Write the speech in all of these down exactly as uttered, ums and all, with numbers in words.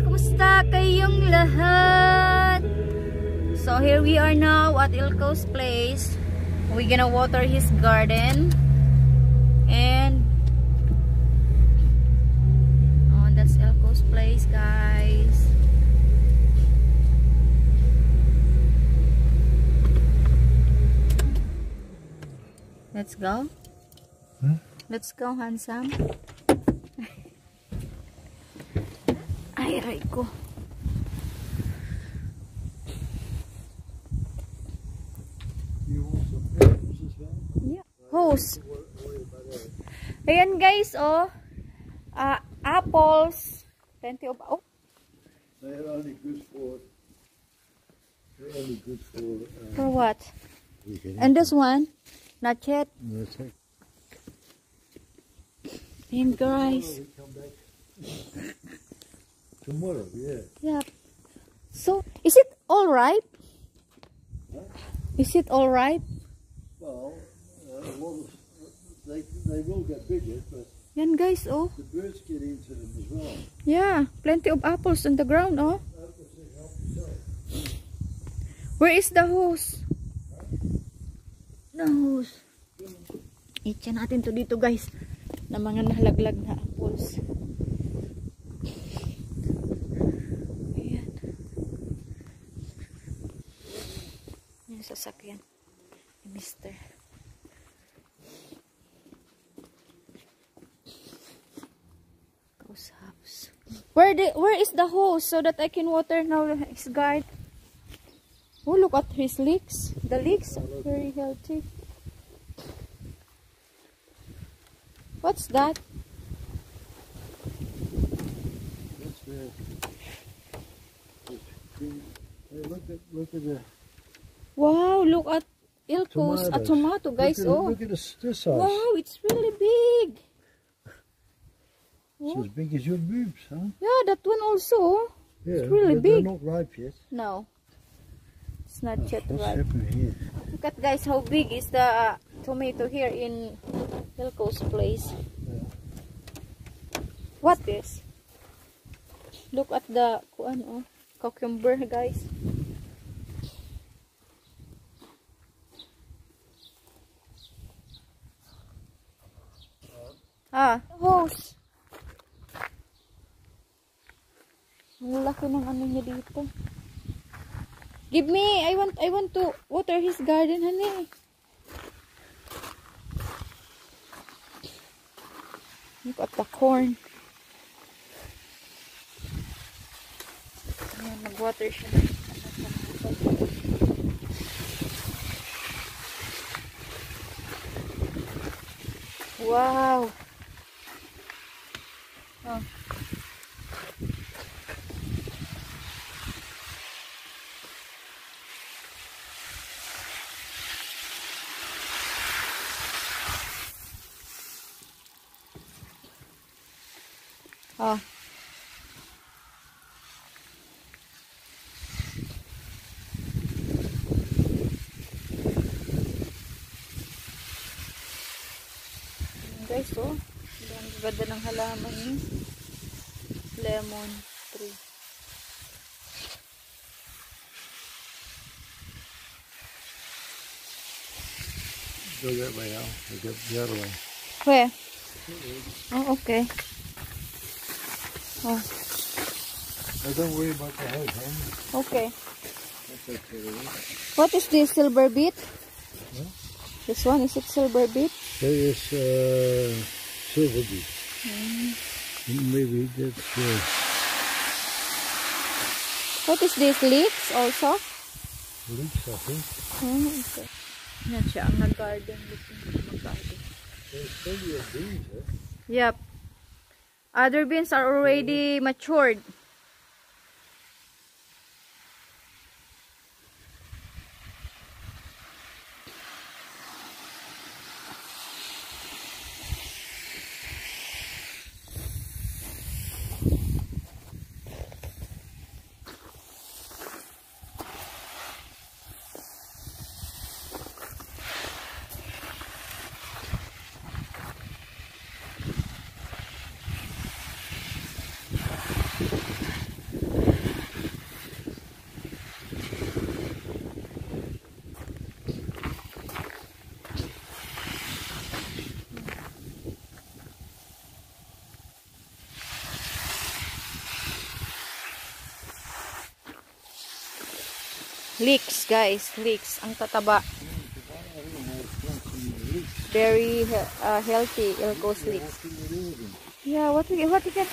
Kumusta kayong lahat? So here we are now at Eelco's place. We're gonna water his garden. And oh, that's Eelco's place, guys. Let's go. Huh? Let's go, handsome. Ay, aray ko. Yeah. Hose. Ayan guys, oh. Uh, apples. Plenty of, oh. They're only good for, they're only good for, um, For what? And this one? Not yet. That's it. And guys. Tomorrow, yeah. Yeah. So, is it all right? Huh? Is it all right? Well, uh, a lot of, they, they will get bigger, but Yan guys, oh. the birds get into them as well. Yeah, plenty of apples on the ground, oh. Where is the hose? The hose. Itcha natin to dito guys. Na mga nahalaglag na apples. Ayan. Yung sasakyan. Yung mister. Goes house. Where the where is the hose so that I can water now his garden? Oh, look at his leeks. The leeks are very healthy. What's that? That's where, hey, look at, look at the Wow, look at Eelco's a tomato, guys. Look at, Oh, look at this, this size. wow, it's really big. It's Oh. as big as your boobs, huh? Yeah, that one also. Yeah, It's really but big. They're not ripe yet. No, it's not Oh, yet what's ripe. happening here? Look at guys, how big is the uh, tomato here in Eelco's place. Yeah. What is? Look at the kuan, oh, cucumber, guys. Ah, hose. Ang laki ng ano niya dito. Give me, I want I want to water his garden, honey. Look at the corn. Ayan, nag-water siya. Wow. Oh. Oh. Guys, oh. Ang ganda ng halaman ni lemon tree. Go that way, Al. We'll go the other way. Where? Oh, okay. Oh, Oh, don't worry about the hose, huh? okay. That's okay. What is this, silver beet? Huh? This one, is it silver beet? That is uh, silver beet. Mm. Maybe that's uh, What is this, leeks also? leeks, I think. Oh, okay. Yan siya ang nag-garden. Nag-garden. There's plenty of beans, huh? Yep. Other beans are already matured. Leeks, guys. Leeks. Ang tataba. Very uh, healthy. Eelco's leeks. Yeah, what we what we get?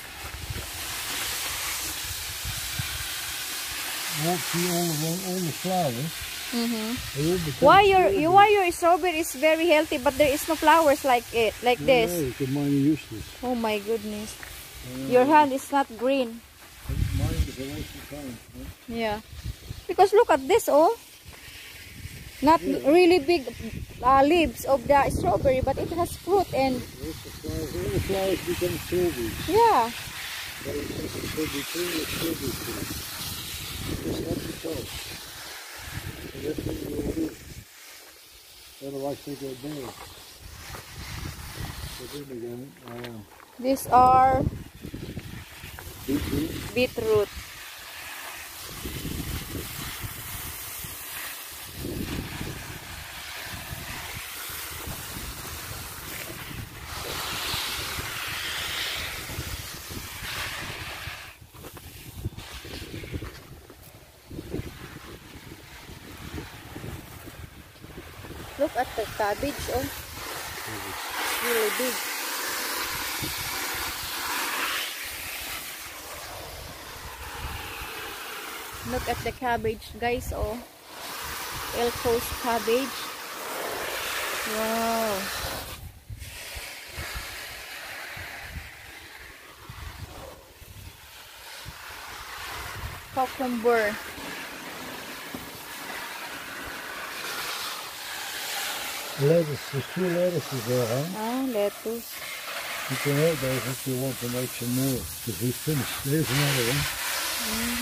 Won't see all of all, all the flowers. Mm-hmm. Why Why your you why your strawberry is very healthy, but there is no flowers like it, like yeah, this. Yeah, because mine are useless. Oh my goodness. Uh, Your hand is not green. Mine is a waste of time. Huh? Yeah. Because look at this, oh. Not Yeah. really big uh, leaves of the strawberry, but it has fruit and. All the flowers, all the flowers become strawberries. Yeah. But it's just a strawberry tree or strawberry tree. Just have to tell. So that's what you will do. Otherwise they go bare. So then again, uh, These are beetroot. beetroot. Look at the cabbage, oh. It's really big. Look at the cabbage, guys, oh. Eelco's cabbage. Wow. Cucumber. Lettuce, there's two lettuces there, huh? Ah, lettuce. You can add those if you want to make some more, because we finished. There's another one. Mm.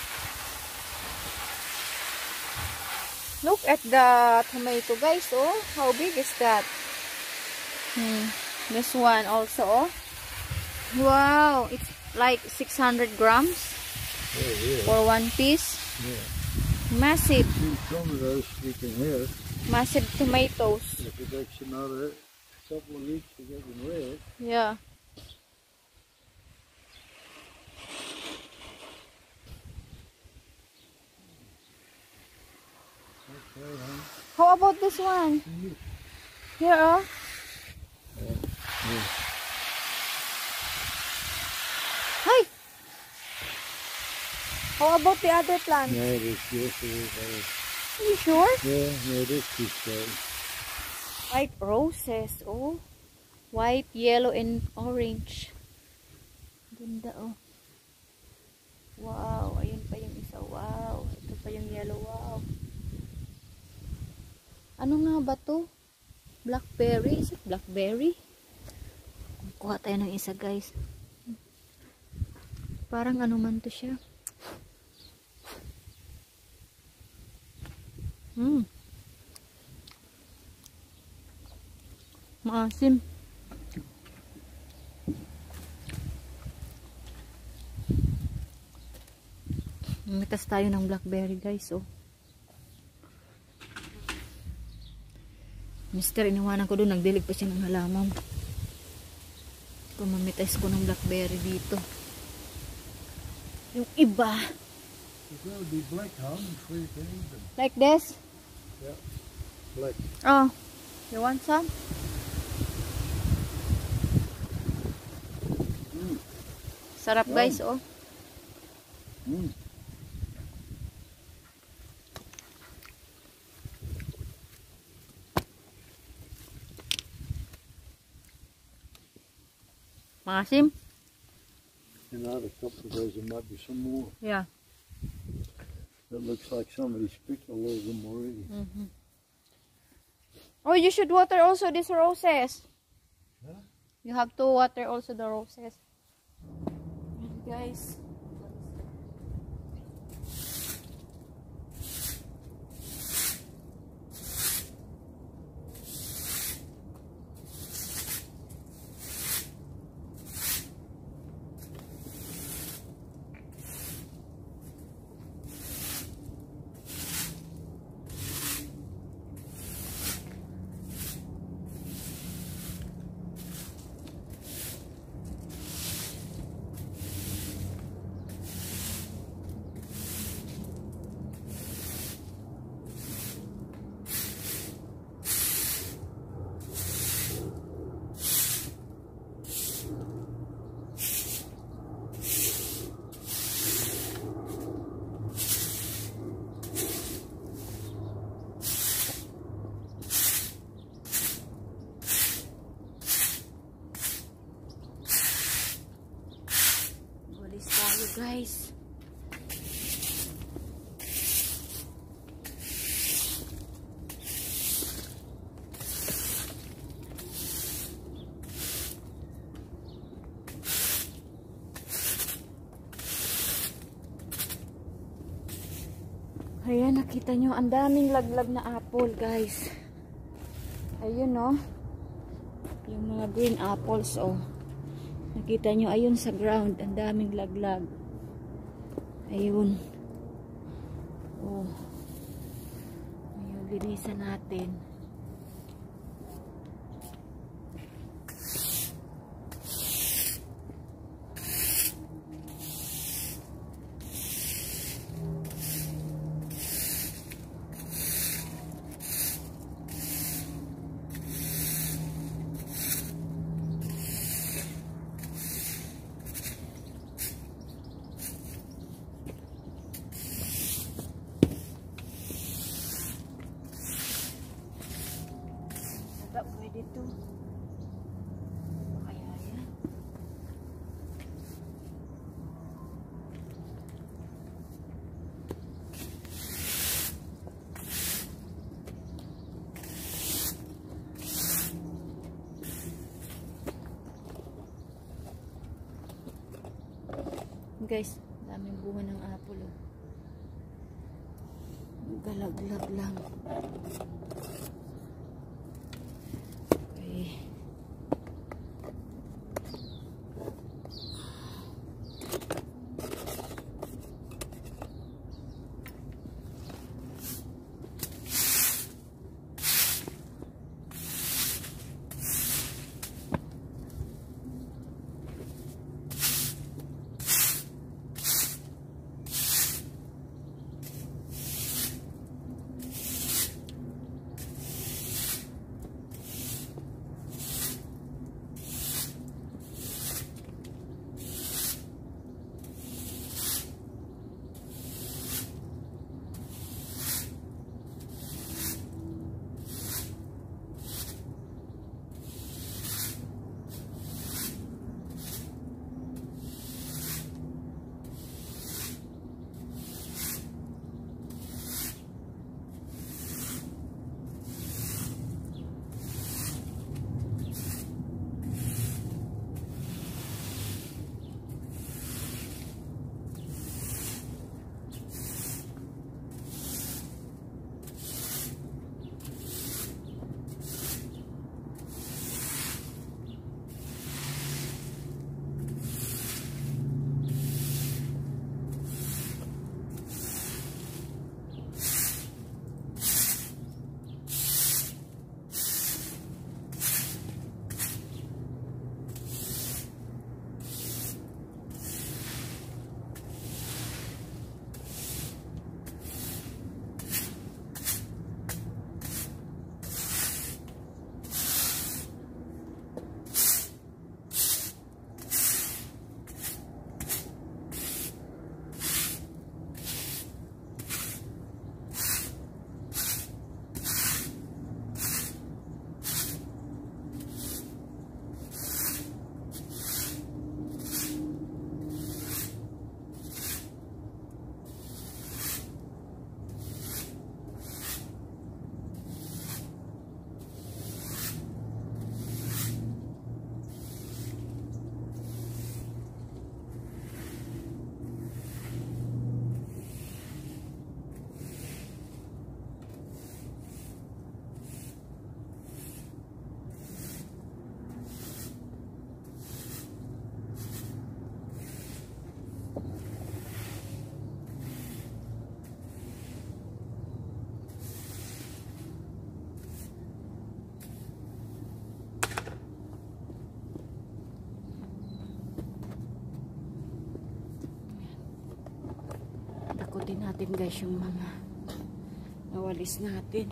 Look at the tomato, guys, oh. How big is that? Hmm. This one also, oh. Wow, it's like six hundred grams Oh, yeah. for one piece. Yeah. Massive, See, some of those you can have. massive tomatoes. If it takes another couple of weeks to get them red. Yeah. Okay, huh? How about this one? Here, oh. Yeah. Yeah. Hi. How about the other plant? No, it is, yes, it is. It is. Are you sure? Yeah, no, it is too strong. White roses, oh. White, yellow, and orange. Ganda, oh. Wow, ayun pa yung isa. Wow, ito pa yung yellow. Wow. Ano nga ba to? Blackberry? Is it blackberry? Kuha tayo ng isa, guys. Parang ano man to siya. Hmm. Maasim. Mitas tayo ng blackberry, guys, oh. Mister, iniwanan ko doon, nagdilig pa siya ng halaman. Pamamitas ko ng blackberry dito. Yung iba. It's going to be black, huh? Before you can eat them. Like this? Yeah, black. Oh, you want some? Mm. Sarap, Yum. guys, oh. Mm. Maasim? And out a couple of those, there might be some more. Yeah. It looks like somebody's picked all of them already. Mm-hmm. Oh, you should water also these roses. Huh? You have to water also the roses. Guys. apple, guys. Ayan, nakita nyo, ang daming laglag na apple, guys. Ayun, no? Yung mga green apples, oh. Nakita nyo, ayun sa ground, ang daming laglag. Ayun. Oh. Ayun, linisan natin. Pwede to. Kaya yan. Guys, daming bunga ng apple, oh. Galaglag lang. Takutin natin, guys, yung mga nawalis natin.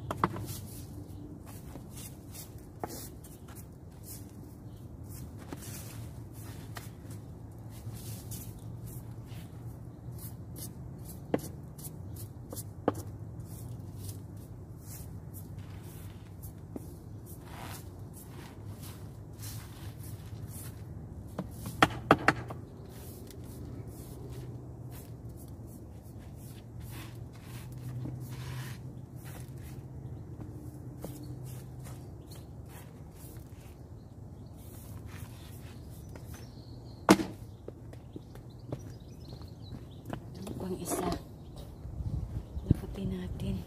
Pang isa. Lakutin natin.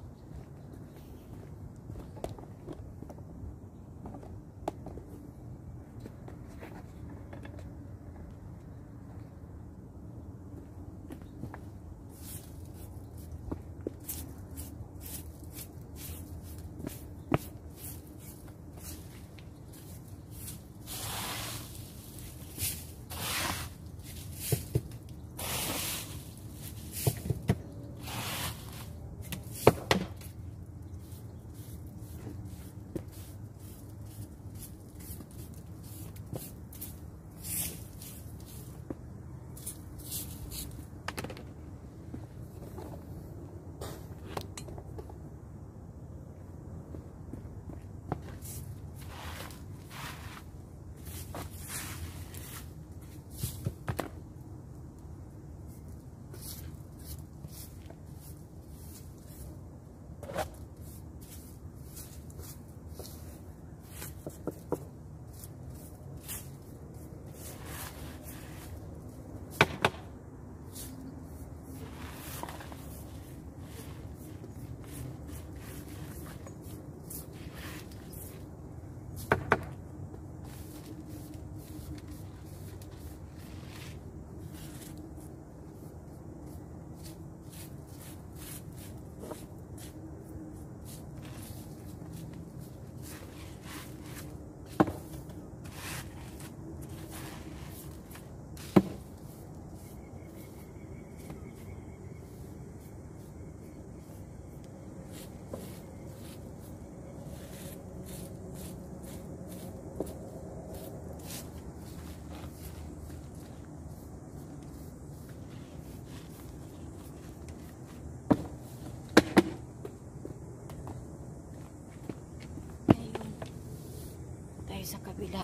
Sa kabila.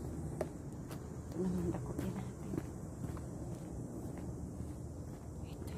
Ito naman dakutin natin. Ito.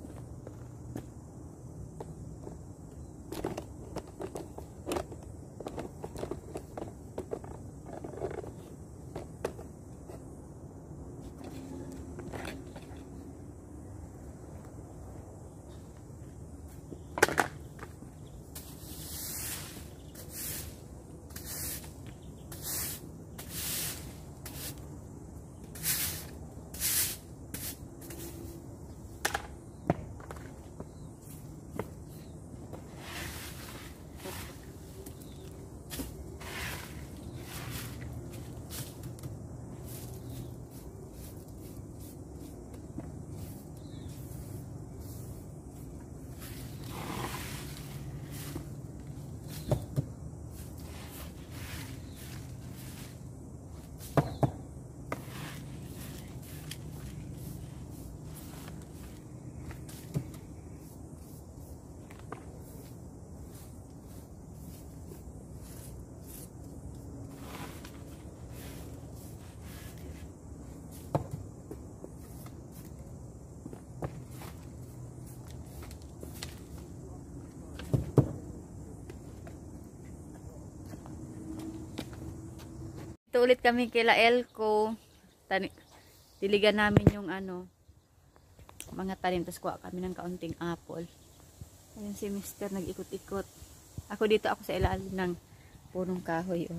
Ito ulit kami kila Eelco. Tani diligan namin yung ano, mga tanim. Tapos kuha kami ng kaunting apple. Ayun si Mister nag-ikot-ikot. Ako dito, ako sa ilalim ng punong kahoy. Oh.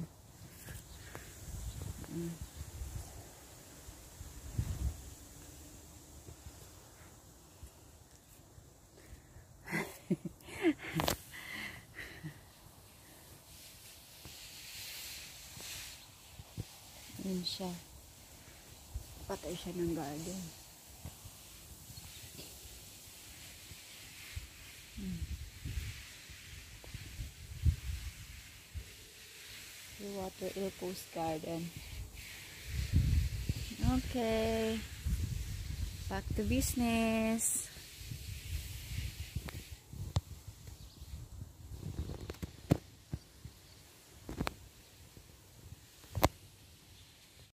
Mm. Ayan siya. Patay siya ng garden. Hmm. water Eelco's garden. Okay, back to business.